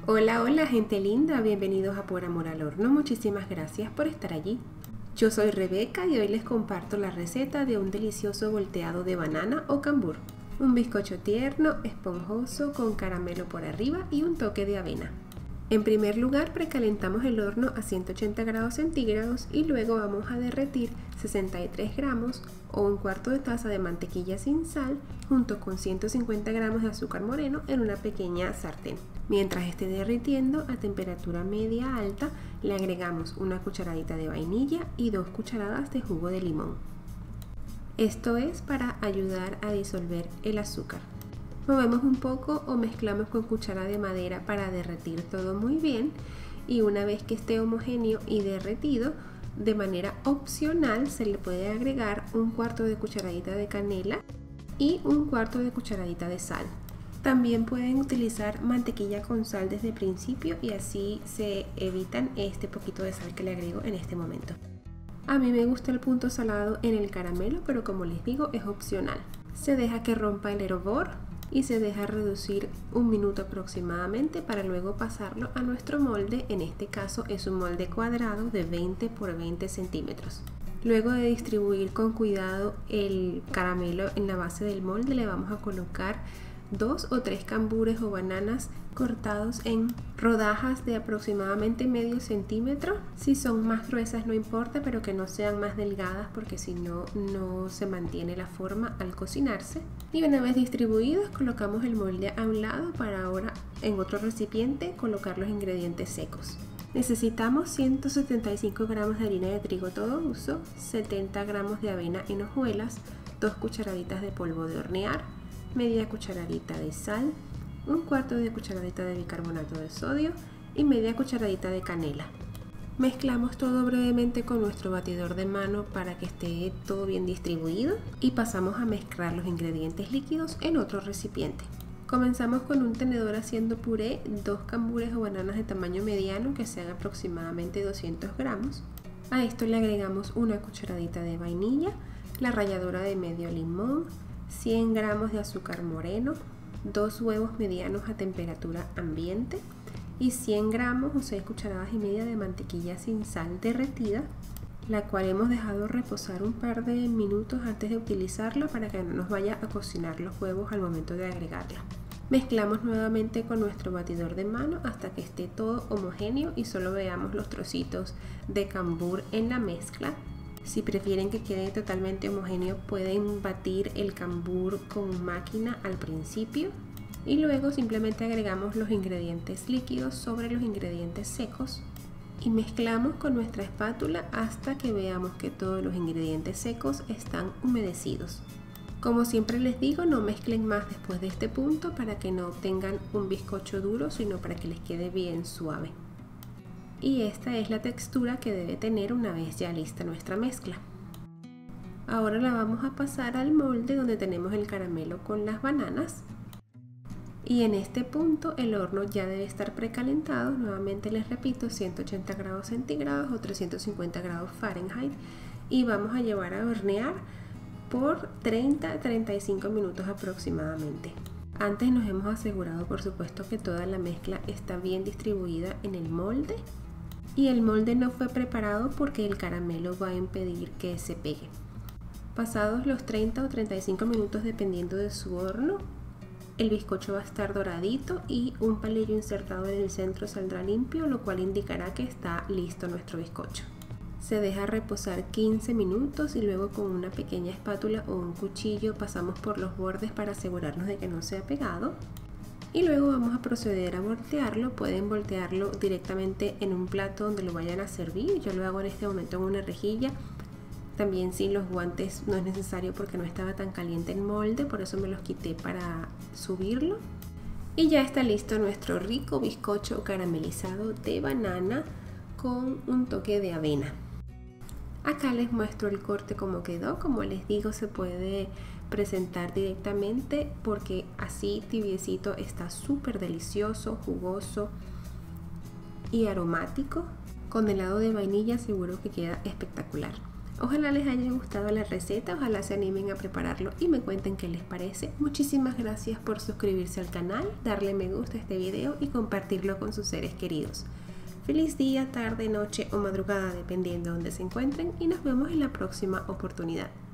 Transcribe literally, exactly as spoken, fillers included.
Hola, hola gente linda, bienvenidos a Por Amor al Horno, muchísimas gracias por estar allí. Yo soy Rebeca y hoy les comparto la receta de un delicioso volteado de banana o cambur. Un bizcocho tierno, esponjoso, con caramelo por arriba y un toque de avena. En primer lugar precalentamos el horno a ciento ochenta grados centígrados y luego vamos a derretir sesenta y tres gramos o un cuarto de taza de mantequilla sin sal junto con ciento cincuenta gramos de azúcar moreno en una pequeña sartén. Mientras esté derritiendo a temperatura media alta, le agregamos una cucharadita de vainilla y dos cucharadas de jugo de limón. Esto es para ayudar a disolver el azúcar. Movemos un poco o mezclamos con cuchara de madera para derretir todo muy bien y una vez que esté homogéneo y derretido, de manera opcional se le puede agregar un cuarto de cucharadita de canela y un cuarto de cucharadita de sal. También pueden utilizar mantequilla con sal desde el principio y así se evitan este poquito de sal que le agrego en este momento. A mí me gusta el punto salado en el caramelo, pero como les digo es opcional. Se deja que rompa el hervor y se deja reducir un minuto aproximadamente para luego pasarlo a nuestro molde. En este caso es un molde cuadrado de veinte por veinte centímetros. Luego de distribuir con cuidado el caramelo en la base del molde, le vamos a colocar dos o tres cambures o bananas cortados en rodajas de aproximadamente medio centímetro. Si son más gruesas no importa, pero que no sean más delgadas porque si no, no se mantiene la forma al cocinarse. Y una vez distribuidos colocamos el molde a un lado para ahora en otro recipiente colocar los ingredientes secos. Necesitamos ciento setenta y cinco gramos de harina de trigo todo uso, setenta gramos de avena en hojuelas, dos cucharaditas de polvo de hornear, media cucharadita de sal, un cuarto de cucharadita de bicarbonato de sodio y media cucharadita de canela. Mezclamos todo brevemente con nuestro batidor de mano para que esté todo bien distribuido y pasamos a mezclar los ingredientes líquidos en otro recipiente. Comenzamos con un tenedor haciendo puré, dos cambures o bananas de tamaño mediano que sean aproximadamente doscientos gramos. A esto le agregamos una cucharadita de vainilla, la ralladura de medio limón, cien gramos de azúcar moreno, dos huevos medianos a temperatura ambiente y cien gramos o seis cucharadas y media de mantequilla sin sal derretida, la cual hemos dejado reposar un par de minutos antes de utilizarla para que no nos vaya a cocinar los huevos al momento de agregarla. Mezclamos nuevamente con nuestro batidor de mano hasta que esté todo homogéneo y solo veamos los trocitos de cambur en la mezcla. Si prefieren que quede totalmente homogéneo, pueden batir el cambur con máquina al principio y luego simplemente agregamos los ingredientes líquidos sobre los ingredientes secos y mezclamos con nuestra espátula hasta que veamos que todos los ingredientes secos están humedecidos. Como siempre les digo, no mezclen más después de este punto para que no obtengan un bizcocho duro, sino para que les quede bien suave. Y esta es la textura que debe tener una vez ya lista nuestra mezcla. Ahora la vamos a pasar al molde donde tenemos el caramelo con las bananas. Y en este punto el horno ya debe estar precalentado, nuevamente les repito, ciento ochenta grados centígrados o trescientos cincuenta grados Fahrenheit. Y vamos a llevar a hornear por treinta a treinta y cinco minutos aproximadamente. Antes nos hemos asegurado por supuesto que toda la mezcla está bien distribuida en el molde. Y el molde no fue preparado porque el caramelo va a impedir que se pegue. Pasados los treinta o treinta y cinco minutos dependiendo de su horno, el bizcocho va a estar doradito y un palillo insertado en el centro saldrá limpio, lo cual indicará que está listo nuestro bizcocho. Se deja reposar quince minutos y luego con una pequeña espátula o un cuchillo pasamos por los bordes para asegurarnos de que no se ha pegado. Y luego vamos a proceder a voltearlo. Pueden voltearlo directamente en un plato donde lo vayan a servir. Yo lo hago en este momento en una rejilla. También sin los guantes no es necesario porque no estaba tan caliente el molde, por eso me los quité para subirlo. Y ya está listo nuestro rico bizcocho caramelizado de banana con un toque de avena. Acá les muestro el corte como quedó. Como les digo, se puede presentar directamente porque así tibiecito está súper delicioso, jugoso y aromático. Con helado de vainilla seguro que queda espectacular. Ojalá les haya gustado la receta, ojalá se animen a prepararlo y me cuenten qué les parece. Muchísimas gracias por suscribirse al canal, darle me gusta a este video y compartirlo con sus seres queridos. Feliz día, tarde, noche o madrugada dependiendo de donde se encuentren y nos vemos en la próxima oportunidad.